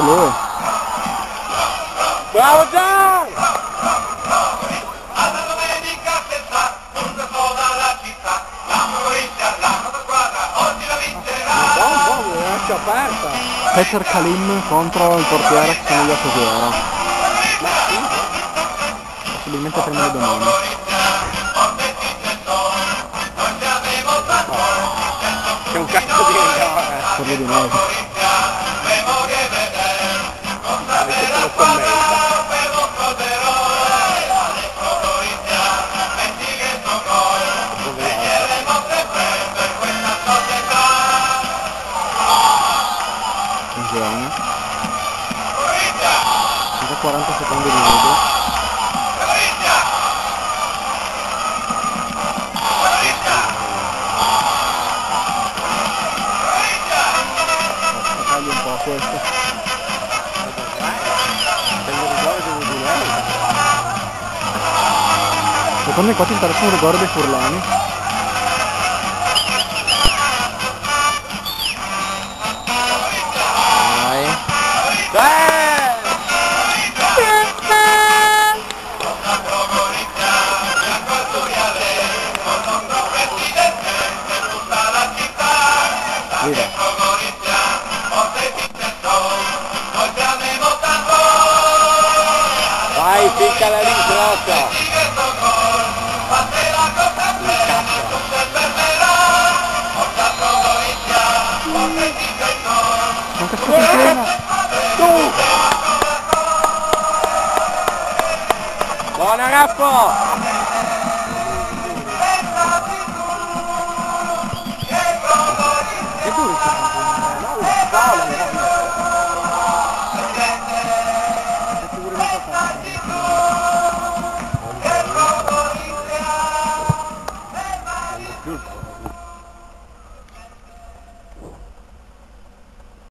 lui. Bravo Gian! Alla domenica stessa, un sasso dalla città, la Morizia, la nostra squadra, oggi la vincerà. Buono, lascia aperta. Peter Kalim contro il portiere Xenia Cosera. Possibilmente prima di domani. C'è un cazzo di Per le dinesi. Ingegno. 40 secondi di video. Tagli un po' questo. Secondo me qua ti interessa un rigore dei Furlani. Vai, ficcala lì, Grotta! Non cascato in piena! Tu! Buona Rappo!